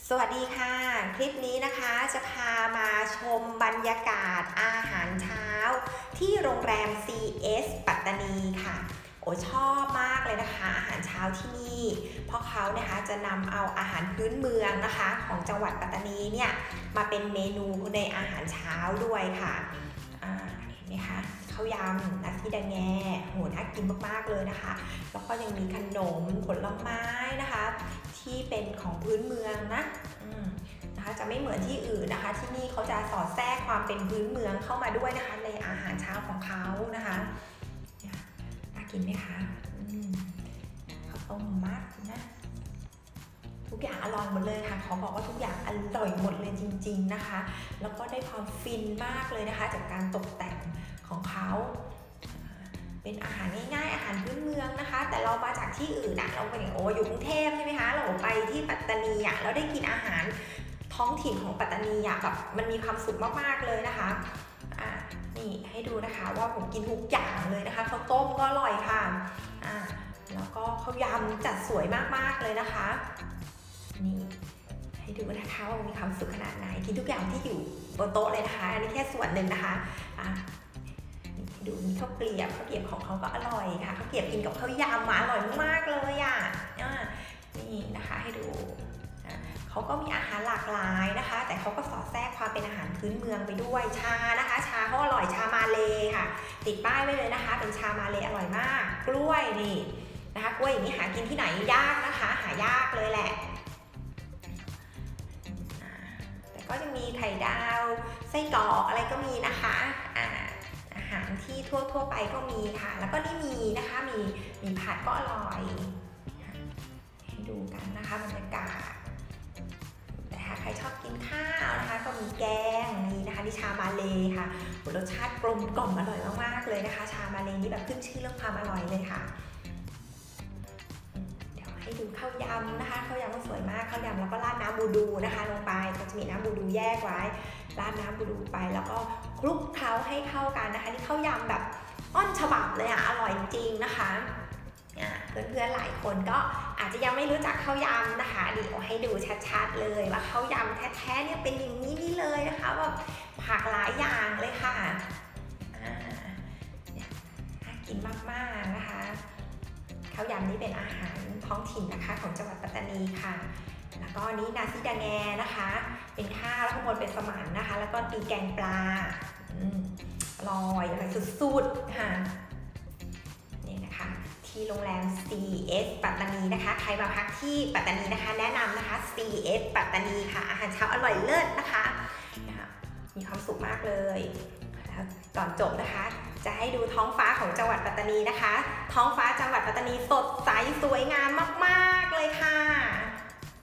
สวัสดีค่ะคลิปนี้นะคะจะพามาชมบรรยากาศอาหารเช้าที่โรงแรม CS ปัตตานีค่ะโอ้ชอบมากเลยนะคะอาหารเช้าที่นี่เพราะเขานะคะจะนำเอาอาหารพื้นเมืองนะคะของจังหวัดปัตตานีเนี่ยมาเป็นเมนูในอาหารเช้าด้วยค่ะเห็นไหมคะข้าวยำนาซีดาแงโหน่ากินมากๆเลยนะคะแล้วก็ยังมีขนมผลไม้นะคะที่เป็นของพื้นเมืองนะคะจะไม่เหมือนที่อื่นนะคะที่นี่เขาจะสอดแทรกความเป็นพื้นเมืองเข้ามาด้วยนะคะในอาหารเช้าของเขานะคะน่ากินไหมคะข้าวต้มมัดนะทุกอย่างอร่อยหมดเลยค่ะเขาบอกว่าทุกอย่างอร่อยหมดเลยจริงๆนะคะแล้วก็ได้ความฟินมากเลยนะคะจากการตกแต่งของเขาเป็นอาหารง่ายๆอาหารพื้นเมืองนะคะแต่เรามาจากที่อื่นเราไปอยู่กรุงเทพใช่ไหมคะเราไปที่ปัตตานีเราได้กินอาหารท้องถิ่นของปัตตานีแบบมันมีความสุขมากๆเลยนะคะนี่ให้ดูนะคะว่าผมกินทุกอย่างเลยนะคะข้าวต้มก็อร่อยค่ะแล้วก็ข้าวยำจัดสวยมากๆเลยนะคะนี่ให้ดูนะคะว่ามีความสุขขนาดไหนกินทุกอย่างที่อยู่บนโต๊ะเลยนะคะอันนี้แค่ส่วนหนึ่งนะคะดูมีข้าวเกรียบของเขาก็อร่อยค่ะข้าวเกรียบกินกับข้าวยำอร่อยมากเลยนี่นะคะให้ดูเขาก็มีอาหารหลากหลายนะคะแต่เขาก็สอดแทรกความเป็นอาหารพื้นเมืองไปด้วยชานะคะชาเขาอร่อยชามาเลค่ะติดป้ายไว้เลยนะคะเป็นชามาเลอร่อยมากกล้วยนี่นะคะกล้วยอย่างนี้หากินที่ไหนยากนะคะหายากเลยแหละแต่ก็จะมีไข่ดาวไส้กรอกอะไรก็มีนะคะอาหารที่ทั่วไปก็มีค่ะแล้วก็นี่มีนะคะมีผัดก็อร่อยให้ดูกันนะคะบรรยากาศแต่ถ้าใครชอบกินข้าวนะคะก็มีแกงนี่นะคะนี่ชามาเลค่ะรสชาติกลมกล่อมอร่อยมากๆเลยนะคะชามาเลนี่แบบขึ้นชื่อเรื่องความอร่อยเลยค่ะเดี๋ยวให้ดูข้าวยำนะคะข้าวยำก็สวยมากข้าวยำแล้วก็ราดน้ำบูดูนะคะลงไปก็จะมีน้ำบูดูแยกไว้ราดน้ำบูดูไปแล้วก็คลุกเคล้าให้เข้ากันนะคะนี่ข้าวยำแบบอ้อนฉบับเลยอร่อยจริงๆนะคะเพื่อนๆหลายคนก็อาจจะยังไม่รู้จักข้าวยำนะคะเดี๋ยวให้ดูชัดๆเลยว่าข้าวยำแท้ๆเนี่ยเป็นอย่างนี้นี่เลยนะคะแบบผักหลายอย่างเลยค่ะน่ากินมากๆนะคะข้าวยำนี่เป็นอาหารท้องถิ่นนะคะของจังหวัดปัตตานีค่ะแล้วก็นี้นาซิดาแงนะคะเป็นข้าวแล้วข้างบนเป็นสมันนะคะแล้วก็ตีแกงปลาอร่อยสุดๆค่ะนี่นะคะที่โรงแรม CS ปัตตานีนะคะใครมาพักที่ปัตตานีนะคะแนะนำนะคะ CS ปัตตานีค่ะอาหารเช้าอร่อยเลิศนะคะมีความสุขมากเลยก่อนจบนะคะจะให้ดูท้องฟ้าของจังหวัดปัตตานีนะคะท้องฟ้าจังหวัดปัตตานีสดใสสวยงามมากๆเลยค่ะ